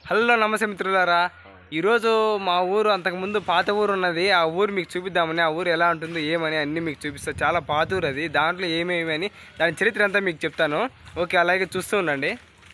Hello నమస్తే మిత్రులారా, ఈరోజు మా ఊరు అంతకుముందు పాత ఊరు ఉన్నది. ఆ ఊరు మీకు చూపిద్దామని, ఆ ఊరు ఎలా ఉంటుందో ఏమని అన్నీ మీకు చూపిస్తా. చాలా పాత ఊరు అది. దాంట్లో ఏమేమి అని దాని చరిత్ర అంతా మీకు చెప్తాను. ఓకే, అలాగే చూస్తూ ఉండండి.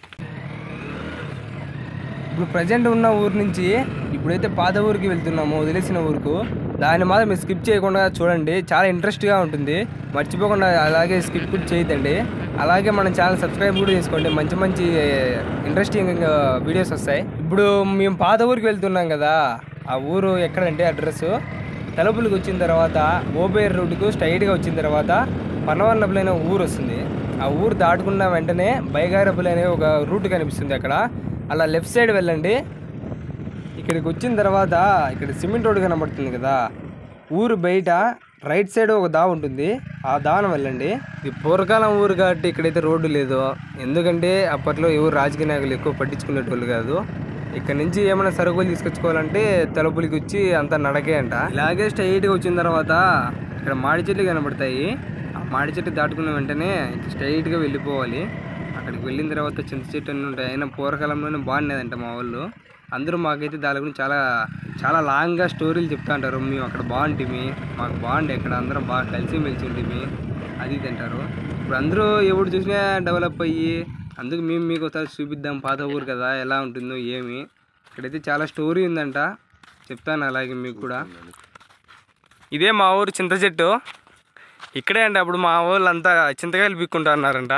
ఇప్పుడు ప్రజెంట్ ఉన్న ఊరు నుంచి ఇప్పుడైతే పాత ఊరికి వెళ్తున్నాము, వదిలేసిన ఊరుకు. దాన్ని మాత్రం మీరు స్కిప్ చేయకుండా చూడండి, చాలా ఇంట్రెస్ట్గా ఉంటుంది. మర్చిపోకుండా అలాగే స్కిప్ కూడా చేయొద్దండి. అలాగే మన ఛానల్ సబ్స్క్రైబ్ కూడా చేసుకోండి, మంచి మంచి ఇంట్రెస్టింగ్ వీడియోస్ వస్తాయి. ఇప్పుడు మేము పాత ఊరికి వెళ్తున్నాం కదా, ఆ ఊరు ఎక్కడంటే అడ్రస్ తలుపులకు వచ్చిన తర్వాత ఓబేర్ రోడ్డుకు స్ట్రైట్గా వచ్చిన తర్వాత పనవన్నపులు అనే ఊరు వస్తుంది. ఆ ఊరు దాటుకున్న వెంటనే బైగారపులు అనే ఒక రూట్ కనిపిస్తుంది. అక్కడ అలా లెఫ్ట్ సైడ్ వెళ్ళండి. ఇక్కడికి వచ్చిన తర్వాత ఇక్కడ సిమెంట్ రోడ్డు కనబడుతుంది కదా, ఊరు బయట రైట్ సైడ్ ఒక దా ఉంటుంది. ఆ దాన వెళ్ళండి. ఇది పూర్వకాలం ఊరు కాబట్టి ఇక్కడైతే రోడ్డు లేదు. ఎందుకంటే అప్పట్లో ఎవరు రాజకీయ నాయకులు ఎక్కువ పట్టించుకునేటోళ్ళు కాదు. ఇక్కడ నుంచి ఏమైనా సరుకులు తీసుకొచ్చుకోవాలంటే తలుపులకి వచ్చి అంతా నడకే అంట. ఇలాగే స్ట్రైట్గా వచ్చిన తర్వాత ఇక్కడ మాడి చెట్లు కనబడతాయి. ఆ మాడి చెట్టు దాటుకున్న వెంటనే స్ట్రైట్గా వెళ్ళిపోవాలి. అక్కడికి వెళ్ళిన తర్వాత చింత చెట్టు అన్నీ ఉంటాయి. అయినా పూర్వకాలంలోనే బాగుండేదంట మా వాళ్ళు. అందరూ మాకైతే దాని గురించి చాలా చాలా లాంగ్గా స్టోరీలు చెప్తా ఉంటారు. మేము అక్కడ బాగుంటుంది, మాకు బాగుండే, ఇక్కడ అందరం బాగా కలిసి ఉంటుంది అది ఇది అంటారు. ఇప్పుడు అందరూ ఎవరు చూసినా డెవలప్ అయ్యి, అందుకు మేము మీకు ఒకసారి చూపిద్దాం పాత ఊరు కదా ఎలా ఉంటుందో ఏమి. ఇక్కడైతే చాలా స్టోరీ ఉందంట, చెప్తాను అలాగే మీకు కూడా. ఇదే మా ఊరు చింత చెట్టు. ఇక్కడే అండి అప్పుడు మా వాళ్ళంతా చింతకాయలు పీక్కుంటా అన్నారంట.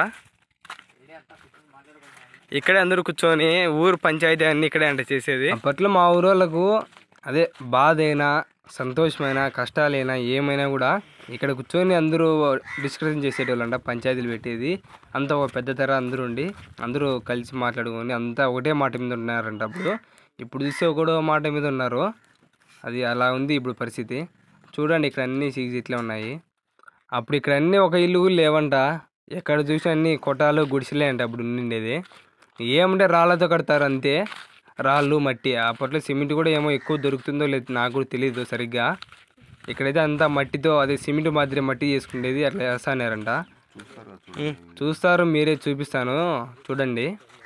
ఇక్కడే అందరూ కూర్చొని ఊరు పంచాయతీ అన్ని ఇక్కడే అంట చేసేది. అప్పట్లో మా ఊరు వాళ్ళకు అదే బాధ అయినా సంతోషమైన కష్టాలైనా ఏమైనా కూడా ఇక్కడ కూర్చొని అందరూ డిస్కషన్ చేసేటోళ్ళంట. పంచాయతీలు పెట్టేది అంతా ఒక పెద్ద తెర అందరూ ఉండి అందరూ కలిసి మాట్లాడుకొని అంతా ఒకటే మాట మీద ఉన్నారంట. ఇప్పుడు చూస్తే ఒకటో మాట మీద ఉన్నారు. అది అలా ఉంది ఇప్పుడు పరిస్థితి. చూడండి ఇక్కడ అన్నీ ఇట్లా ఉన్నాయి. అప్పుడు ఇక్కడ అన్నీ ఒక ఇల్లు కూడా లేవంట. ఎక్కడ చూసి అన్ని కొట్టాలు గుడిసెలే అంట అప్పుడు ఉండిండేది. ఏమంటే రాళ్ళతో కడతారు అంతే, రాళ్ళు మట్టి. అప్పట్లో సిమెంట్ కూడా ఏమో ఎక్కువ దొరుకుతుందో లేదు నాకు కూడా తెలియదు సరిగ్గా. ఇక్కడైతే అంతా మట్టితో అదే సిమెంట్ మాదిరి మట్టి చేసుకునేది అట్లా వేస్తానారంట. చూస్తారు, మీరే చూపిస్తాను చూడండి.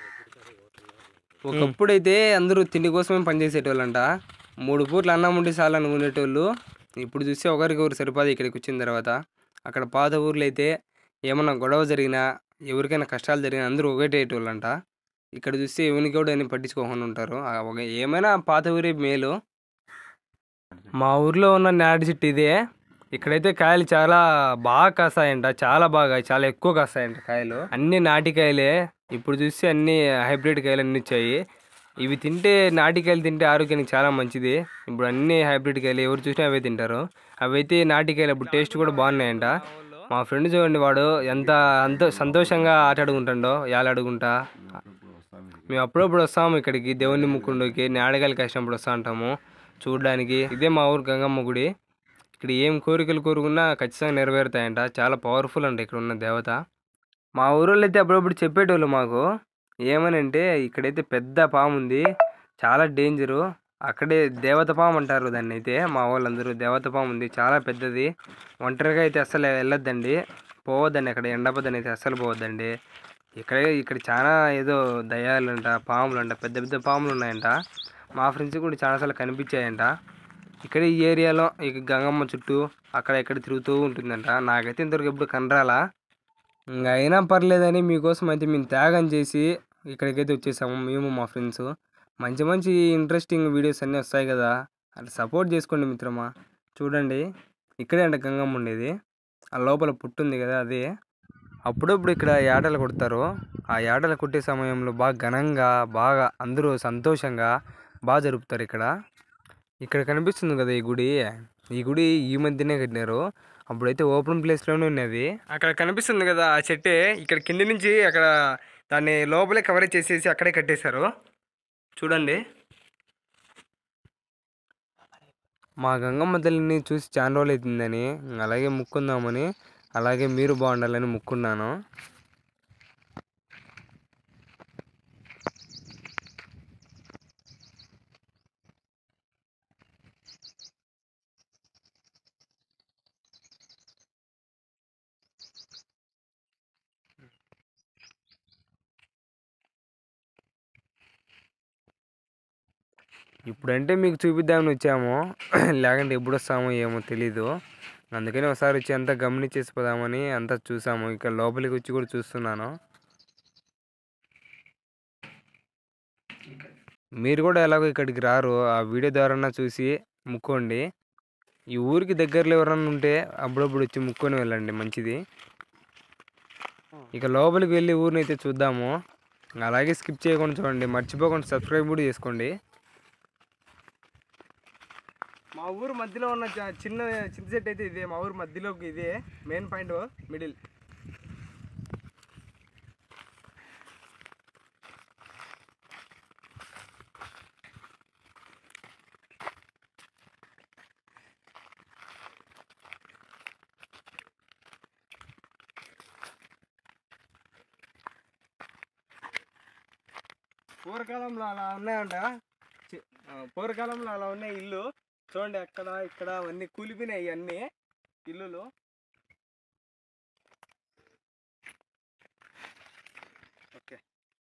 ఒకప్పుడైతే అందరూ తిండి కోసమే పనిచేసేటోళ్ళంట. 3 పూట్ల అన్నం ఉండి చాలు అనుకునేటోళ్ళు. ఇప్పుడు చూస్తే ఒకరికొకరు సరిపోదు ఇక్కడికి వచ్చిన తర్వాత. అక్కడ పాత ఊర్లో అయితే ఏమన్నా గొడవ జరిగినా ఎవరికైనా కష్టాలు జరిగినా అందరూ ఒకటేటోళ్ళంట. ఇక్కడ చూస్తే ఎవరికి కూడా అని పట్టించుకోకుండా ఉంటారు. ఏమైనా పాత ఊరే మేలు. మా ఊర్లో ఉన్న నాటి చెట్టు ఇదే. ఇక్కడైతే కాయలు చాలా బాగా కాస్తాయంట, చాలా బాగా చాలా ఎక్కువ కాస్తాయంట కాయలు. అన్ని నాటికాయలే. ఇప్పుడు చూస్తే అన్ని హైబ్రిడ్ కాయలు అన్ని వచ్చాయి. ఇవి తింటే, నాటికాయలు తింటే ఆరోగ్యానికి చాలా మంచిది. ఇప్పుడు అన్ని హైబ్రిడ్ కాయలు ఎవరు చూసినా అవే తింటారు. అవైతే నాటికాయలు అప్పుడు టేస్ట్ కూడా బాగున్నాయంట. మా ఫ్రెండ్ చూడండి, వాడు అంత సంతోషంగా ఆట ఆడుకుంటాడో ఏలాడుకుంటా. మేము అప్పుడప్పుడు వస్తాము ఇక్కడికి దేవుని ముక్కుండుకి, నాడగాయలు కాసినప్పుడు వస్తూ ఉంటాము చూడడానికి. ఇదే మా ఊరు గంగమ్మ గుడి. ఇక్కడ ఏం కోరికలు కోరుకున్నా ఖచ్చితంగా నెరవేరుతాయంట. చాలా పవర్ఫుల్ అంట ఇక్కడ ఉన్న దేవత. మా ఊరోళ్ళు అయితే అప్పుడప్పుడు చెప్పేటోళ్ళు మాకు ఏమని అంటే, ఇక్కడైతే పెద్ద పాము ఉంది, చాలా డేంజరు. అక్కడే దేవత పాము అంటారు దాన్ని. అయితే మా వాళ్ళందరూ దేవత పాము ఉంది, చాలా పెద్దది, ఒంటరిగా అయితే అస్సలు వెళ్ళొద్దండి, పోవద్దండి, అక్కడ ఎండపద్దని అయితే అస్సలు పోవద్దండి. ఇక్కడ చాలా ఏదో దయ్యాలు అంట, పాములు అంట, పెద్ద పెద్ద పాములు ఉన్నాయంట. మా ఫ్రెండ్స్ కూడా చాలాసార్లు కనిపించాయంట. ఇక్కడ ఈ ఏరియాలో ఇక గంగమ్మ చుట్టూ అక్కడ ఇక్కడ తిరుగుతూ ఉంటుందంట. నాకైతే ఇంతవరకు ఎప్పుడు కనరాలా. ఇంకా అయినా పర్లేదని మీకోసం అయితే మేము త్యాగం చేసి ఇక్కడికైతే వచ్చేసాము, మేము మా ఫ్రెండ్స్. మంచి మంచి ఇంట్రెస్టింగ్ వీడియోస్ అన్నీ వస్తాయి కదా, అట్లా సపోర్ట్ చేసుకోండి మిత్రమా. చూడండి, ఇక్కడే అంట గంగమ్మ ఉండేది. ఆ లోపల పుట్టుంది కదా అదే. అప్పుడప్పుడు ఇక్కడ యాటలు కొడతారు. ఆ యాటలు కొట్టే సమయంలో బాగా ఘనంగా, బాగా అందరూ సంతోషంగా బాగా జరుపుతారు ఇక్కడ. ఇక్కడ కనిపిస్తుంది కదా ఈ గుడి ఈ మధ్యనే కట్టినారు. అప్పుడైతే ఓపెన్ ప్లేస్లోనే ఉన్నది. అక్కడ కనిపిస్తుంది కదా ఆ చెట్టే, ఇక్కడ కింది నుంచి అక్కడ దాన్ని లోపలే కవరేజ్ చేసేసి అక్కడే కట్టేశారు. చూడండి, మా గంగమ్మ తల్లిని చూసి చాలా రోజులు అవుతుందని అలాగే ముక్కుందామని, అలాగే మీరు బాగుండాలని ముక్కున్నాను. ఇప్పుడంటే మీకు చూపిద్దామని వచ్చాము. లేకుంటే ఎప్పుడు వస్తామో ఏమో తెలీదు. అందుకని ఒకసారి వచ్చి అంతా గమనించేసి పోదామని అంతా చూసాము. ఇక్కడ లోపలికి వచ్చి కూడా చూస్తున్నాను. మీరు కూడా ఎలాగో ఇక్కడికి రారు, ఆ వీడియో ద్వారా చూసి ముక్కోండి. ఈ ఊరికి దగ్గరలో ఎవరన్నా ఉంటే అప్పుడప్పుడు వచ్చి ముక్కొని వెళ్ళండి, మంచిది. ఇక లోపలికి వెళ్ళి ఊరిని అయితే చూద్దాము. అలాగే స్కిప్ చేయకుండా చూడండి, మర్చిపోకుండా సబ్స్క్రైబ్ కూడా చేసుకోండి. మా ఊరు మధ్యలో ఉన్న చిన్న సెట్ అయితే ఇదే. మా ఊరు మధ్యలోకి ఇదే మెయిన్ పాయింట్, మిడిల్. పూర్వకాలంలో అలా ఉన్నాయంట. పూర్వకాలంలో అలా ఉన్నాయి ఇల్లు. చూడండి అక్కడ ఇక్కడ అవన్నీ కూలిపోయినాయి అన్నీ ఇల్లులు. ఓకే,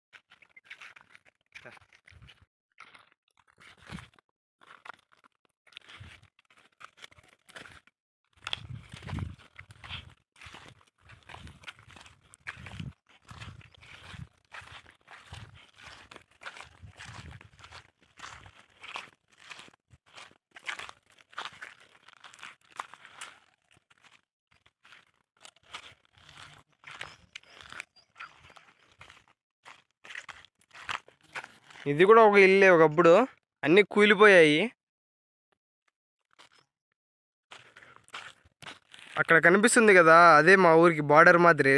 ఇది కూడా ఒక ఇల్లే ఒకప్పుడు, అన్నీ కూలిపోయాయి. అక్కడ కనిపిస్తుంది కదా, అదే మా ఊరికి బార్డర్ మాదిరి.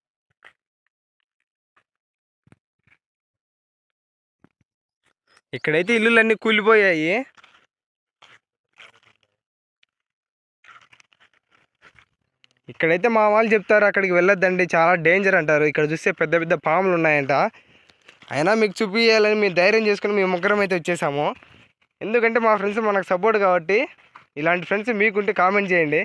ఇక్కడైతే ఇల్లులన్నీ కూలిపోయాయి. ఇక్కడైతే మా వాళ్ళు చెప్తారు అక్కడికి వెళ్ళొద్దండి, చాలా డేంజర్ అంటారు. ఇక్కడ చూస్తే పెద్ద పెద్ద పాములు ఉన్నాయంట. అయినా మీకు చూపించాలని మేము ధైర్యం చేసుకుని మేము ముగ్గురం అయితే వచ్చేసాము. ఎందుకంటే మా ఫ్రెండ్స్ మనకు సపోర్ట్ కాబట్టి. ఇలాంటి ఫ్రెండ్స్ మీకుంటే కామెంట్ చేయండి.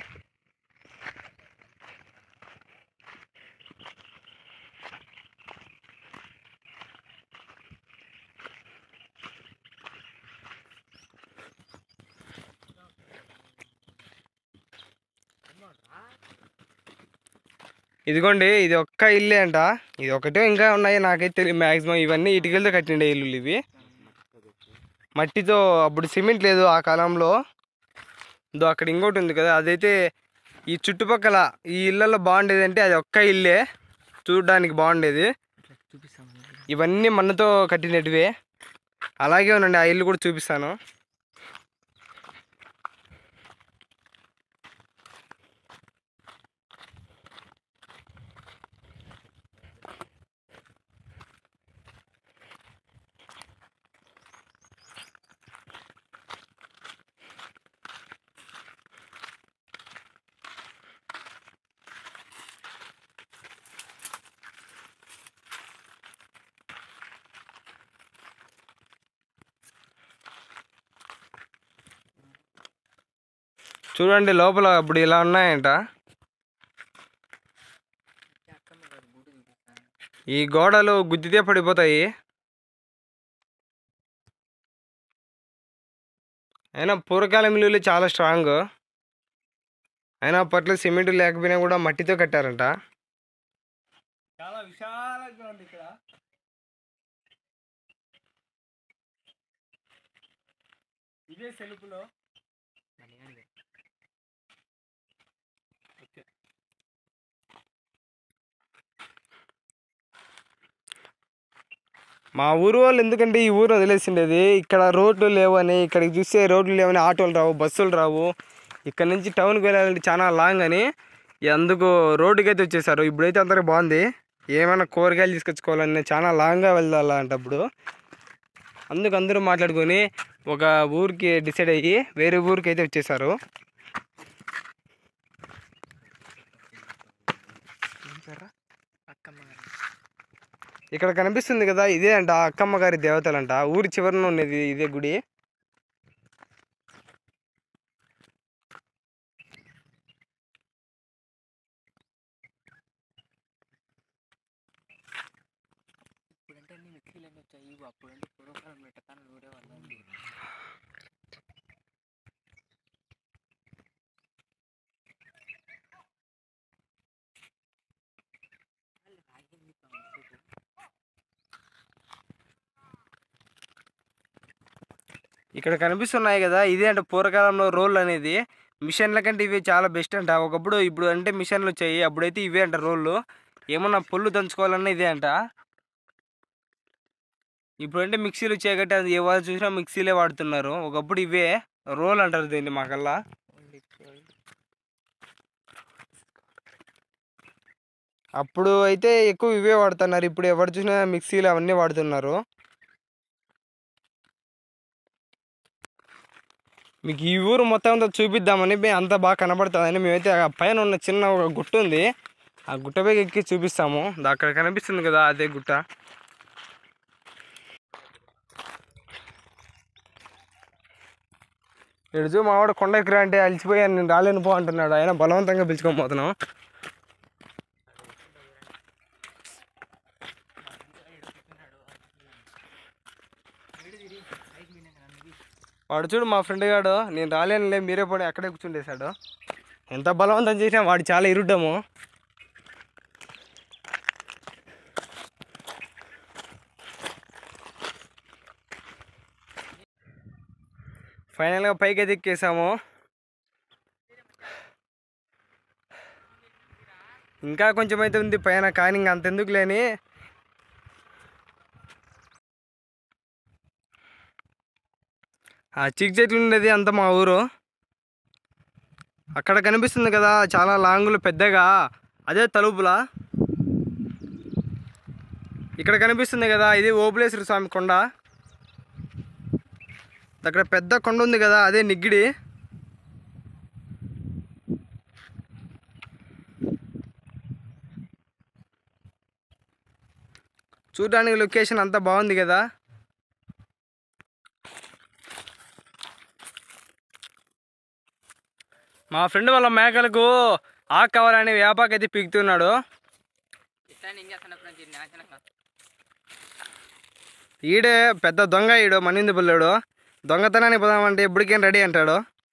ఇదిగోండి, ఇది ఒక్క ఇల్లే అంట. ఇది ఒకటే, ఇంకా ఉన్నాయి నాకైతే తెలియదు. మ్యాక్సిమం ఇవన్నీ ఇటుకలతో కట్టిండే ఇల్లులు ఇవి. మట్టితో, అప్పుడు సిమెంట్ లేదు ఆ కాలంలో. అక్కడ ఇంకోటి ఉంది కదా, అదైతే ఈ చుట్టుపక్కల ఈ ఇళ్ళల్లో బాగుండేది అంటే అది ఒక్క ఇల్లే, చూడడానికి బాగుండేది. ఇవన్నీ మన్నుతో కట్టినటివే. అలాగే ఉండండి, ఆ ఇల్లు కూడా చూపిస్తాను. చూడండి లోపల అప్పుడు ఇలా ఉన్నాయంట. ఈ గోడలు గుద్దితే పడిపోతాయి. అయినా పూర్వకాలం ఇల్లులు చాలా స్ట్రాంగ్. అయినా అప్పట్లో సిమెంట్ లేకపోయినా కూడా మట్టితో కట్టారంట. చాలా విశాలంగా ఉంది ఇక్కడ. ఇదే సెల్ఫ్లో. మా ఊరు వాళ్ళు ఎందుకంటే ఈ ఊరు వదిలేసిండేది, ఇక్కడ రోడ్లు లేవని. ఇక్కడికి చూస్తే రోడ్లు లేవని, ఆటోలు రావు, బస్సులు రావు. ఇక్కడ నుంచి టౌన్కి వెళ్ళాలంటే చాలా లాంగ్ అని అందుకు రోడ్డుకి అయితే వచ్చేసారు. ఇప్పుడైతే అందరూ బాగుంది. ఏమైనా కూరగాయలు తీసుకొచ్చుకోవాలని చాలా లాంగ్గా వెళ్ళాలంటప్పుడు అందుకు అందరూ మాట్లాడుకొని ఒక ఊరికి డిసైడ్ అయ్యి వేరే ఊరికి అయితే వచ్చేసారు. ఇక్కడ కనిపిస్తుంది కదా, ఇదే అంట అక్కమ్మ గారి దేవతలంట. ఊరి చివరన ఉండేది ఇదే గుడి. ఇక్కడ కనిపిస్తున్నాయి కదా, ఇదే అంటే పూర్వకాలంలో రోళ్ళు అనేది. మిషన్ల కంటే ఇవి చాలా బెస్ట్ అంట. ఒకప్పుడు ఇప్పుడు అంటే మిషన్లు వచ్చాయి, అప్పుడైతే ఇవే అంట రోళ్ళు. ఏమన్నా పొల్లు దంచుకోవాలన్నా ఇదే అంట. ఇప్పుడు అంటే మిక్సీలు వచ్చాయి కాబట్టి అది ఎవరు చూసినా మిక్సీలే వాడుతున్నారు. ఒకప్పుడు ఇవే రోల్ అంటారు దీన్ని మాకల్లా. అప్పుడు అయితే ఎక్కువ ఇవే వాడుతున్నారు, ఇప్పుడు ఎవరు చూసినా మిక్సీలు అవన్నీ వాడుతున్నారు. మీకు ఈ ఊరు మొత్తం అంతా చూపిద్దామని అంత బాగా కనబడుతుందని మేమైతే ఆ పైన ఉన్న చిన్న ఒక గుట్ట ఉంది, ఆ గుట్టపై ఎక్కి చూపిస్తాము. అక్కడ కనిపిస్తుంది కదా అదే గుట్ట. ఎడుచు మావాడు కొండ ఎక్కరా అంటే అలిచిపోయాను నేను రాలేను పో అంటున్నాడు. ఆయన బలవంతంగా పిలుచుకొని పోతున్నాం. వాడు చూడు మా ఫ్రెండ్ గాడు, నేను రాలేనులే మీరే పోనీ అక్కడే కూర్చుండేశాడు. ఎంత బలవంతం చేసినా వాడు చాలా ఇరుడ్డము. ఫైనల్గా పైకి అయితే ఎక్కేసాము. ఇంకా కొంచెం అయితే ఉంది పైన, కానీ ఇంకా అంతెందుకు లేని. ఆ చిక్ చెట్లు ఉండేది అంత మా ఊరు. అక్కడ కనిపిస్తుంది కదా చాలా లాంగులు పెద్దగా, అదే తలుపుల. ఇక్కడ కనిపిస్తుంది కదా ఇది ఓబులేశ్వర స్వామి కొండ. అక్కడ పెద్ద కొండ ఉంది కదా అదే నిగ్గిడి. చూడడానికి లొకేషన్ అంతా బాగుంది కదా. మా ఫ్రెండ్ వాళ్ళ మేకలకు ఆకు కావాలని వేపాకు అయితే పీకుతున్నాడు. ఈడే పెద్ద దొంగ, ఈడు మనింది పుల్లాడు. దొంగతనానికి పోదామంటే ఇప్పటికేం రెడీ అంటాడు.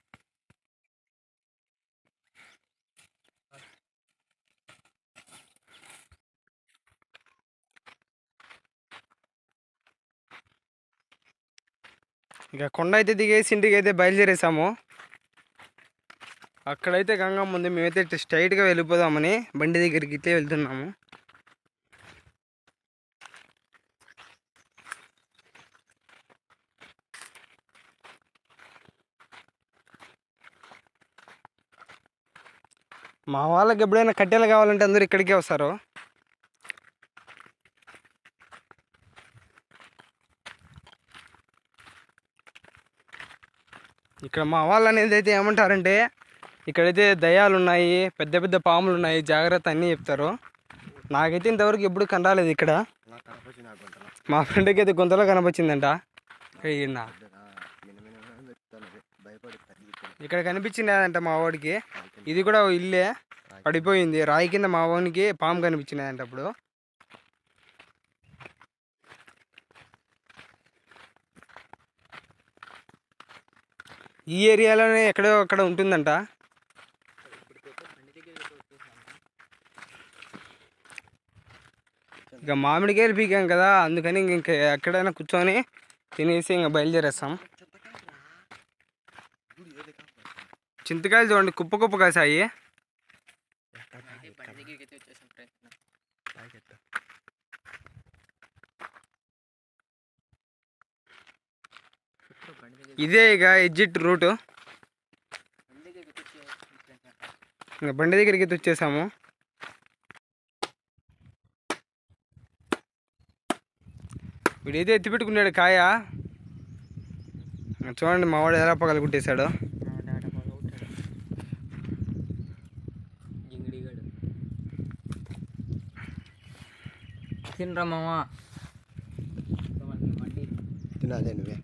ఇక కొండ అయితే దిగేసి ఇంటికి అయితే బయలుదేరేసాము. అక్కడైతే గంగమ్మ ఉంది, మేమైతే స్ట్రైట్గా వెళ్ళిపోదామని బండి దగ్గరికి ఇట్లే వెళ్తున్నాము. మా వాళ్ళకి ఎప్పుడైనా కట్టెలు కావాలంటే అందరూ ఇక్కడికే వస్తారు. ఇక్కడ మా వాళ్ళు అనేది అయితే ఏమంటారంటే ఇక్కడైతే దయ్యాలు ఉన్నాయి, పెద్ద పెద్ద పాములు ఉన్నాయి, జాగ్రత్త అన్నీ చెప్తారు. నాకైతే ఇంతవరకు ఎప్పుడు కనరాలేదు ఇక్కడ. మా ఫ్రెండ్కి అయితే గుంతలో కనిపించిందంట. ఇక్కడ కనిపించినదంట మా వాడికి. ఇది కూడా ఇల్లే పడిపోయింది, రాయి కింద మా వానికి పాము కనిపించినదంట. అప్పుడు ఈ ఏరియాలోనే ఎక్కడో అక్కడ ఉంటుందంట. ఇక మామిడికాయలు పీకాం కదా, అందుకని ఇంక ఎక్కడైనా కూర్చొని తినేసి ఇంకా బయలుదేరేస్తాం. చింతకాయలు చూడండి కుప్ప కుప్ప కాసాయి. ఇదే ఇక ఎగ్జిట్ రూటు. ఇంకా బండి దగ్గరికి అయితే వచ్చేసాము. వీడైతే ఎత్తిపెట్టుకున్నాడు కాయ. చూడండి మా వాడు ఎలా పగలగొట్టేశాడు. తినరా మామా, తినాలే నువ్వే.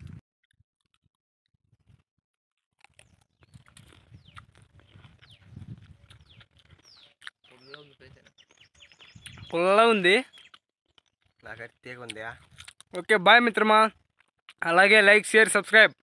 పుల్లగా ఉంది, ఓకే బాయ్ మిత్రమా. అలాగే లైక్, షేర్, సబ్స్క్రైబ్.